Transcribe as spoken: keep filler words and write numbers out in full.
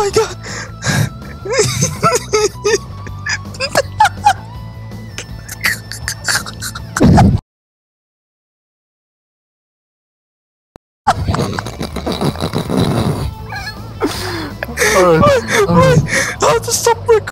my god! Alright, alright. How to stop recording?